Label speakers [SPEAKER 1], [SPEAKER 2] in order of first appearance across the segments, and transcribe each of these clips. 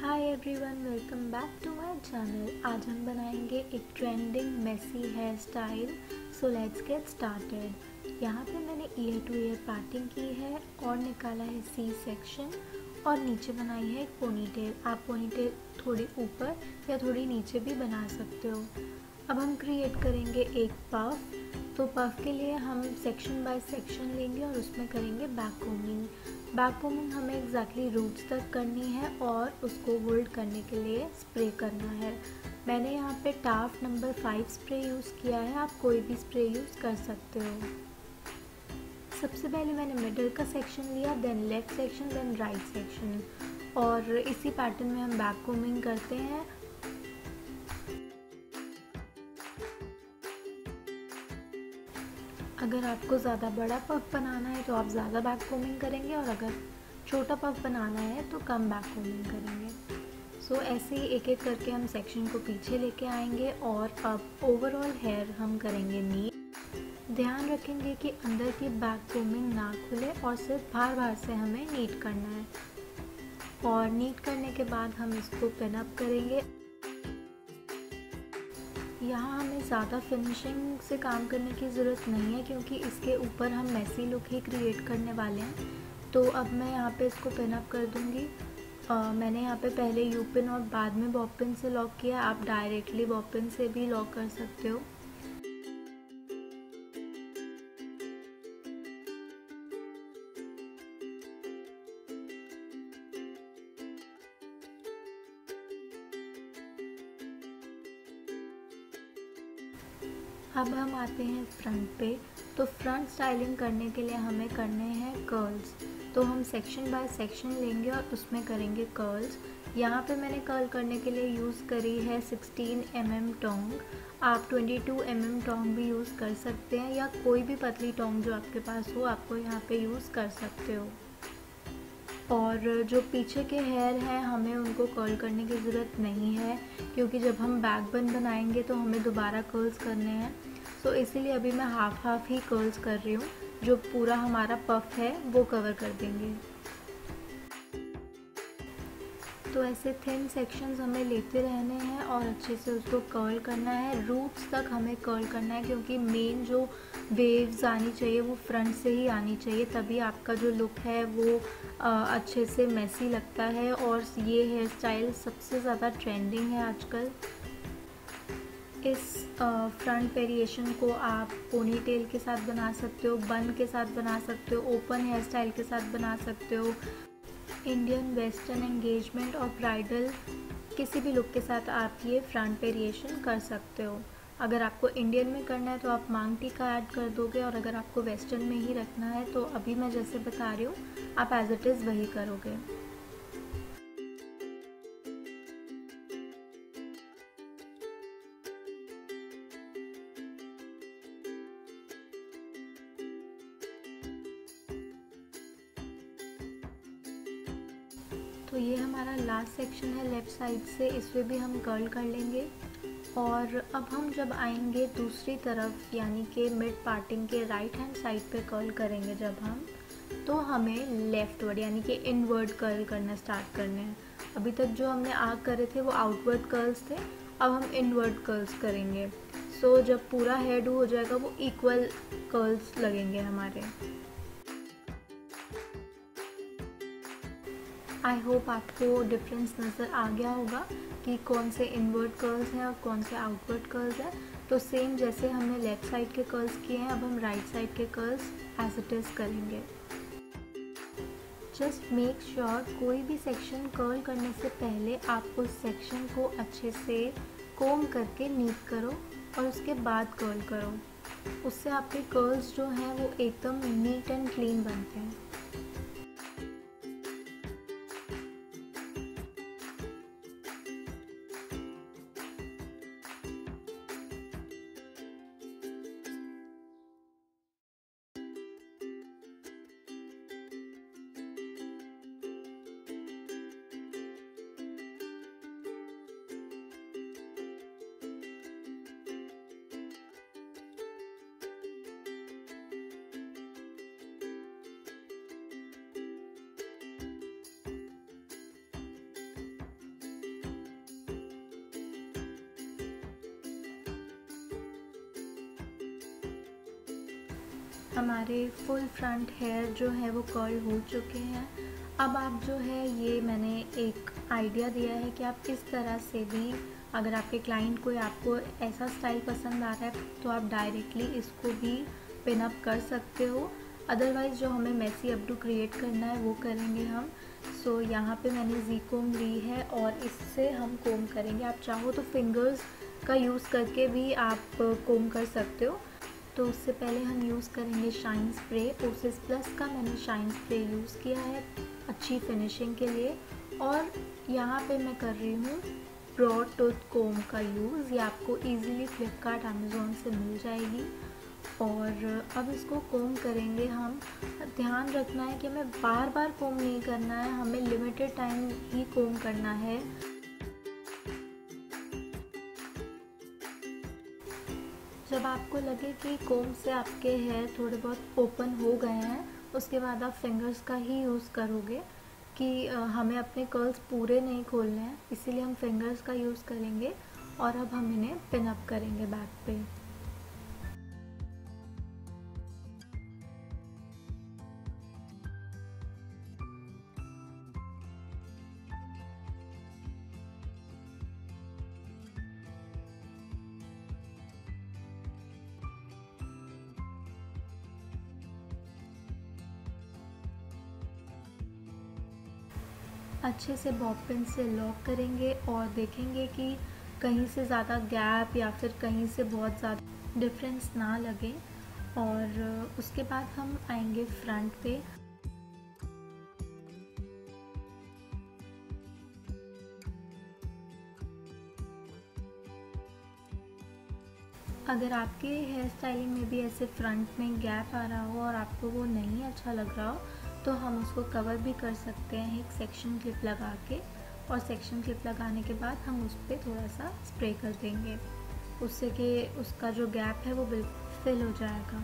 [SPEAKER 1] Hi everyone, welcome back to my channel. आज हम बनाएंगे एक trending messy hairstyle. So let's get started. यहाँ पे मैंने ईयर टू ईयर पार्टिंग की है और निकाला है सी सेक्शन और नीचे बनाई है एक पोनीटेल। आप पोनीटेल थोड़ी ऊपर या थोड़ी नीचे भी बना सकते हो। अब हम क्रिएट करेंगे एक पफ। तो पफ के लिए हम सेक्शन बाय सेक्शन लेंगे और उसमें करेंगे बैक कोमिंग। बैक कोमिंग हमें एग्जैक्टली रूट्स तक करनी है और उसको होल्ड करने के लिए स्प्रे करना है। मैंने यहाँ पे टाफ नंबर 5 स्प्रे यूज़ किया है, आप कोई भी स्प्रे यूज़ कर सकते हो। सबसे पहले मैंने मिडल का सेक्शन लिया, then left section, then right section और इसी पैटर्न में हम बैक कोमिंग करते हैं। अगर आपको ज़्यादा बड़ा पफ बनाना है तो आप ज़्यादा बैक कोमिंग करेंगे और अगर छोटा पफ बनाना है तो कम बैक कोमिंग करेंगे। सो ऐसे ही एक एक करके हम सेक्शन को पीछे लेके आएंगे और अब ओवरऑल हेयर हम करेंगे नीट। ध्यान रखेंगे कि अंदर की बैक कोमिंग ना खुले और सिर्फ बाहर से हमें नीट करना है। और नीट करने के बाद हम इसको पिन अप करेंगे। यहाँ हमें ज़्यादा फिनिशिंग से काम करने की ज़रूरत नहीं है क्योंकि इसके ऊपर हम मेसी लुक ही क्रिएट करने वाले हैं। तो अब मैं यहाँ पे इसको पिन अप कर दूँगी। मैंने यहाँ पे पहले यू पिन और बाद में बॉब पिन से लॉक किया। आप डायरेक्टली बॉब पिन से भी लॉक कर सकते हो। अब हम आते हैं फ्रंट पे। तो फ्रंट स्टाइलिंग करने के लिए हमें करने हैं कर्ल्स। तो हम सेक्शन बाय सेक्शन लेंगे और उसमें करेंगे कर्ल्स। यहाँ पे मैंने कर्ल करने के लिए यूज़ करी है 16 mm टोंग। आप 22 mm टोंग भी यूज़ कर सकते हैं या कोई भी पतली टोंग जो आपके पास हो आपको यहाँ पे यूज़ कर सकते हो। और जो पीछे के हेयर हैं हमें उनको कर्ल करने की ज़रूरत नहीं है क्योंकि जब हम बैक बन बनाएंगे तो हमें दोबारा कर्ल्स करने हैं। सो इसीलिए अभी मैं हाफ ही कर्ल्स कर रही हूँ, जो पूरा हमारा पफ है वो कवर कर देंगे। तो ऐसे थिन सेक्शंस हमें लेते रहने हैं और अच्छे से उसको कर्ल करना है। रूट्स तक हमें कर्ल करना है क्योंकि मेन जो वेव्स आनी चाहिए वो फ्रंट से ही आनी चाहिए, तभी आपका जो लुक है वो अच्छे से मेसी लगता है। और ये हेयर स्टाइल सबसे ज़्यादा ट्रेंडिंग है आजकल। इस फ्रंट वेरिएशन को आप पोनीटेल के साथ बना सकते हो, बन के साथ बना सकते हो, ओपन हेयर स्टाइल के साथ बना सकते हो, इंडियन वेस्टर्न एंगेजमेंट और ब्राइडल किसी भी लुक के साथ आप ये फ्रंट वेरिएशन कर सकते हो। अगर आपको इंडियन में करना है तो आप मांग टीका ऐड कर दोगे और अगर आपको वेस्टर्न में ही रखना है तो अभी मैं जैसे बता रही हूँ आप एज इट इज़ वही करोगे। तो ये हमारा लास्ट सेक्शन है लेफ़्ट साइड से, इसमें भी हम कर्ल कर लेंगे। और अब हम जब आएंगे दूसरी तरफ यानी कि मिड पार्टिंग के राइट हैंड साइड पे कर्ल करेंगे जब हम, तो हमें लेफ्टवर्ड यानी कि इनवर्ड कर्ल करना स्टार्ट करने हैं। अभी तक जो हमने आग करे थे वो आउटवर्ड कर्ल्स थे, अब हम इनवर्ड कर्ल्स करेंगे। सो जब पूरा हेयर डू हो जाएगा वो इक्वल कर्ल्स लगेंगे हमारे। आई होप आपको डिफरेंस नज़र आ गया होगा कि कौन से इनवर्ड कर्ल्स हैं और कौन से आउटवर्ड कर्ल्स हैं। तो सेम जैसे हमने लेफ़्ट साइड के कर्ल्स किए हैं अब हम राइट साइड के कर्ल्स एज इट इज़ करेंगे। जस्ट मेक श्योर कोई भी सेक्शन कर्ल करने से पहले आप उस सेक्शन को अच्छे से कोम करके नीट करो और उसके बाद कर्ल करो। उससे आपके कर्ल्स जो हैं वो एकदम नीट एंड क्लीन बनते हैं। हमारे फुल फ्रंट हेयर जो है वो कर्ल हो चुके हैं। अब आप जो है ये मैंने एक आइडिया दिया है कि आप इस तरह से भी, अगर आपके क्लाइंट को या आपको ऐसा स्टाइल पसंद आ रहा है तो आप डायरेक्टली इसको भी पिन अप कर सकते हो। अदरवाइज़ जो हमें मेसी अपडू क्रिएट करना है वो करेंगे हम। सो यहाँ पे मैंने जी कोम ली है और इससे हम कोम करेंगे। आप चाहो तो फिंगर्स का यूज़ करके भी आप कोम कर सकते हो। तो उससे पहले हम यूज़ करेंगे शाइन स्प्रे। ओसिस प्लस का मैंने शाइन स्प्रे यूज़ किया है अच्छी फिनिशिंग के लिए। और यहाँ पे मैं कर रही हूँ ब्रॉड टूथ कोम का यूज़। ये आपको इजीली फ्लिपकार्ट अमेज़ोन से मिल जाएगी। और अब इसको कोम करेंगे हम। ध्यान रखना है कि हमें बार बार कोम नहीं करना है, हमें लिमिटेड टाइम ही कोम करना है। जब आपको लगे कि कोम से आपके हेयर थोड़े बहुत ओपन हो गए हैं, उसके बाद आप फिंगर्स का ही यूज़ करोगे कि हमें अपने कर्ल्स पूरे नहीं खोलने हैं, इसीलिए हम फिंगर्स का यूज़ करेंगे। और अब हम इन्हें पिन अप करेंगे बैक पे। अच्छे से बॉब पिन से लॉक करेंगे और देखेंगे कि कहीं से ज़्यादा गैप या फिर कहीं से बहुत ज़्यादा डिफरेंस ना लगे। और उसके बाद हम आएंगे फ्रंट पे। अगर आपके हेयर स्टाइलिंग में भी ऐसे फ्रंट में गैप आ रहा हो और आपको वो नहीं अच्छा लग रहा हो तो हम उसको कवर भी कर सकते हैं एक सेक्शन क्लिप लगा के। और सेक्शन क्लिप लगाने के बाद हम उस पर थोड़ा सा स्प्रे कर देंगे, उससे कि उसका जो गैप है वो बिल्कुल फिल हो जाएगा।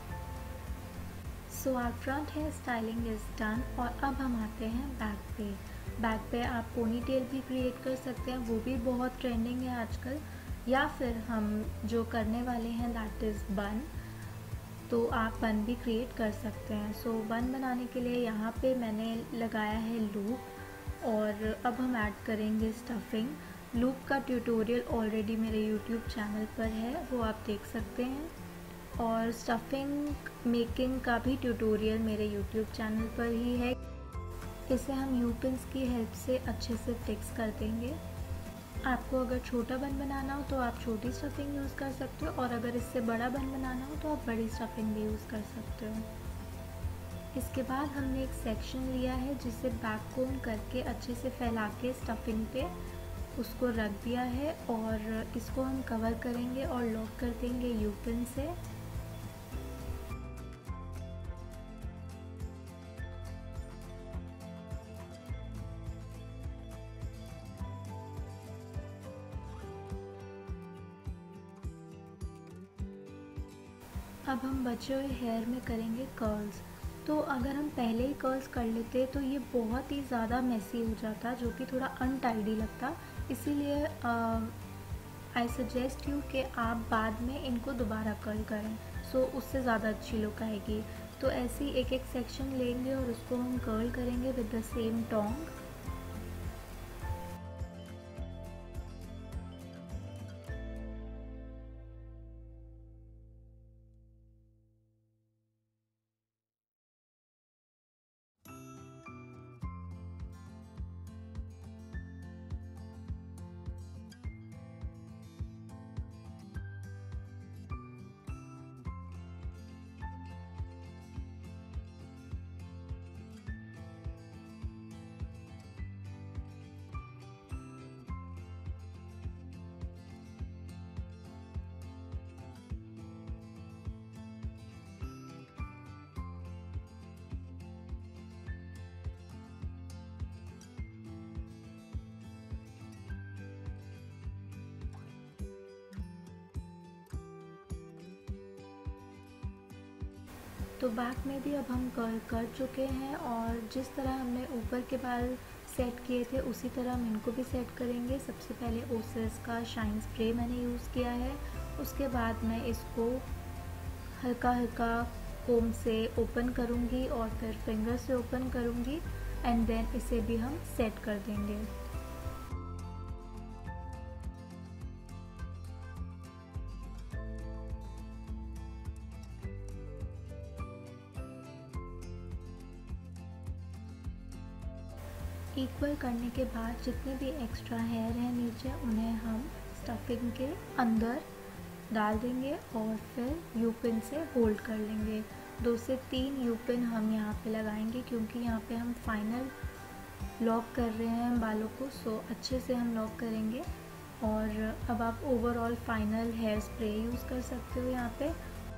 [SPEAKER 1] So our front hair styling is done. और अब हम आते हैं बैक पे। बैक पे आप पोनी टेल भी क्रिएट कर सकते हैं, वो भी बहुत ट्रेंडिंग है आजकल। या फिर हम जो करने वाले हैं दैट इज़ बन, तो आप बन भी क्रिएट कर सकते हैं। सो बन बनाने के लिए यहाँ पे मैंने लगाया है लूप। और अब हम ऐड करेंगे स्टफिंग। लूप का ट्यूटोरियल ऑलरेडी मेरे यूट्यूब चैनल पर है, वो आप देख सकते हैं। और स्टफिंग मेकिंग का भी ट्यूटोरियल मेरे यूट्यूब चैनल पर ही है। इसे हम यू-पिन्स की हेल्प से अच्छे से फिक्स कर देंगे। आपको अगर छोटा बन बनाना हो तो आप छोटी स्टफिंग यूज़ कर सकते हो, और अगर इससे बड़ा बन बनाना हो तो आप बड़ी स्टफिंग भी यूज़ कर सकते हो। इसके बाद हमने एक सेक्शन लिया है जिसे बैक कोम करके अच्छे से फैला के स्टफिंग पे उसको रख दिया है। और इसको हम कवर करेंगे और लॉक कर देंगे यू-पिन से। अब हम बचे हुए हेयर में करेंगे कर्ल्स। तो अगर हम पहले ही कर्ल्स कर लेते तो ये बहुत ही ज़्यादा मेसी हो जाता, जो कि थोड़ा अनटाइडी लगता। इसीलिए आई सजेस्ट यू कि आप बाद में इनको दोबारा कर्ल करें, सो उससे ज़्यादा अच्छी लुक आएगी। तो ऐसे ही एक एक सेक्शन लेंगे और उसको हम कर्ल करेंगे विद द सेम टोंग। तो बैक में भी अब हम कर्ल कर चुके हैं, और जिस तरह हमने ऊपर के बाल सेट किए थे उसी तरह हम इनको भी सेट करेंगे। सबसे पहले ओसिस का शाइन स्प्रे मैंने यूज़ किया है। उसके बाद मैं इसको हल्का हल्का कोम से ओपन करूँगी और फिर फिंगर से ओपन करूँगी एंड देन इसे भी हम सेट कर देंगे। इक्वल करने के बाद जितने भी एक्स्ट्रा हेयर हैं नीचे उन्हें हम स्टफिंग के अंदर डाल देंगे और फिर यू पिन से होल्ड कर लेंगे। 2 से 3 यू पिन हम यहाँ पे लगाएंगे क्योंकि यहाँ पे हम फाइनल लॉक कर रहे हैं बालों को, सो अच्छे से हम लॉक करेंगे। और अब आप overall final hair spray use कर सकते हो। यहाँ पे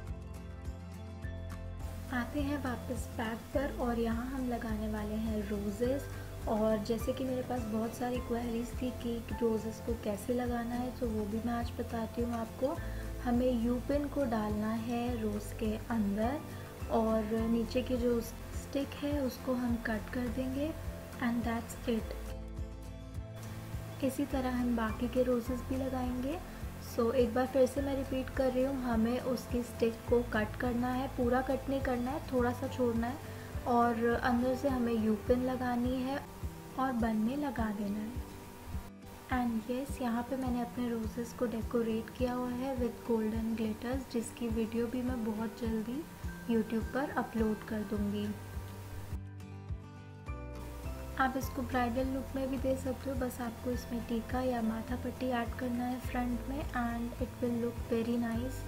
[SPEAKER 1] आते हैं वापस बैक पर और यहाँ हम लगाने वाले हैं रोजेस। और जैसे कि मेरे पास बहुत सारी क्वेरीज थी कि रोजेस को कैसे लगाना है, तो वो भी मैं आज बताती हूँ आपको। हमें यू पिन को डालना है रोज़ के अंदर और नीचे की जो स्टिक है उसको हम कट कर देंगे एंड दैट्स इट। इसी तरह हम बाकी के रोजेस भी लगाएंगे। सो एक बार फिर से मैं रिपीट कर रही हूँ, हमें उसकी स्टिक को कट करना है, पूरा कट नहीं करना है, थोड़ा सा छोड़ना है और अंदर से हमें यू पिन लगानी है और बन में लगा देना है। एंड यस, यहाँ पे मैंने अपने रोजेस को डेकोरेट किया हुआ है विद गोल्डन ग्लिटर्स, जिसकी वीडियो भी मैं बहुत जल्दी यूट्यूब पर अपलोड कर दूँगी। आप इसको ब्राइडल लुक में भी दे सकते हो, बस आपको इसमें टीका या माथा पट्टी ऐड करना है फ्रंट में and it will look very nice.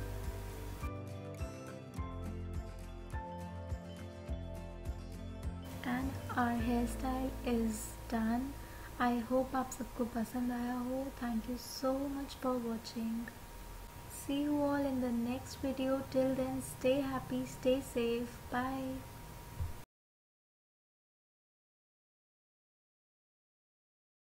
[SPEAKER 1] And our hairstyle is done. I hope आप सबको पसंद आया हो। Thank you so much for watching. See you all in the next video. Till then, stay happy, stay safe. Bye.